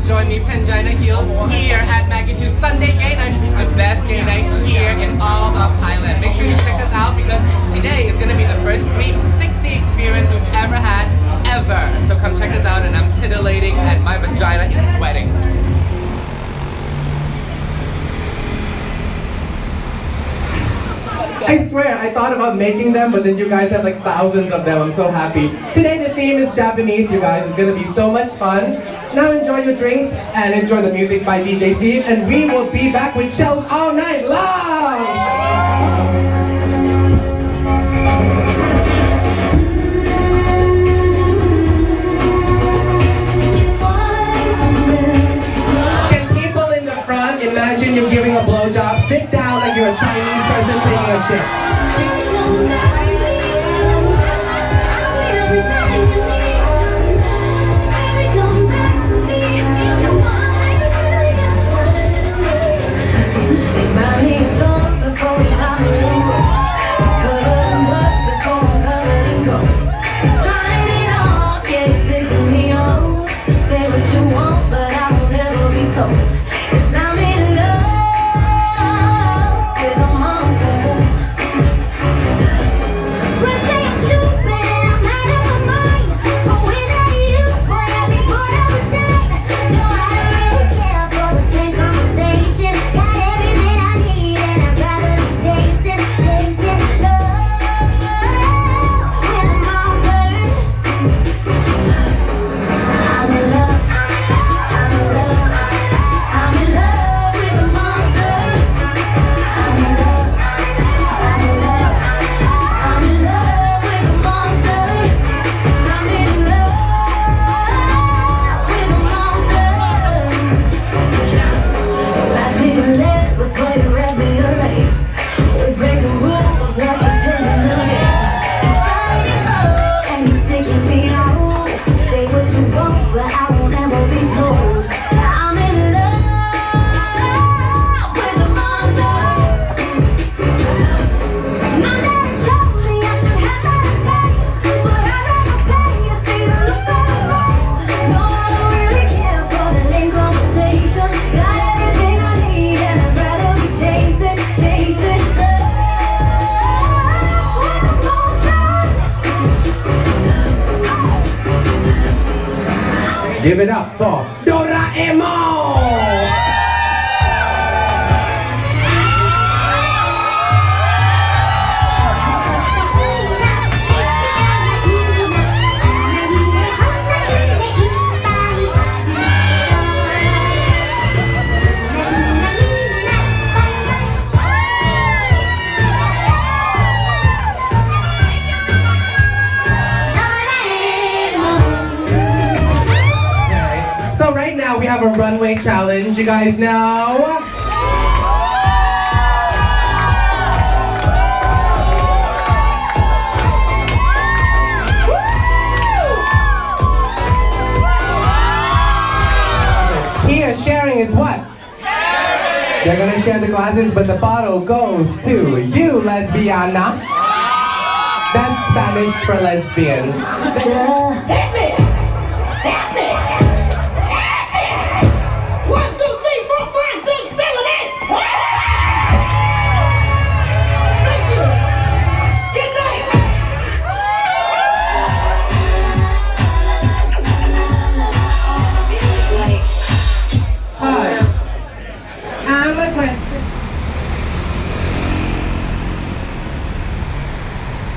join me, Pangina Heels, here at Maggie Choo's Sunday Gay Night, the best gay night here in all of Thailand. Make sure you check us out because today is going to be the first 360 experience we've ever had, ever. So come check us out, and I'm titillating and my vagina is sweating. I swear, I thought about making them, but then you guys have like thousands of them. I'm so happy. Today the theme is Japanese, you guys. It's gonna be so much fun. Now enjoy your drinks and enjoy the music by DJ Steve, and we will be back with shows all night long! Imagine you're giving a blowjob. Sit down like you're a Chinese person taking a shit. Give it up for Doraemon! We have a runway challenge, you guys know. Here, sharing is what? They're gonna share the glasses, but the bottle goes to you, lesbiana. That's Spanish for lesbian.